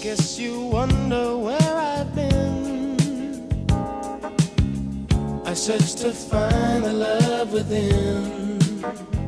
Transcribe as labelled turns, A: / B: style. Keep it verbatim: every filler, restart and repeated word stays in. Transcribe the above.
A: Guess you wonder where I've been. I searched to find the love within.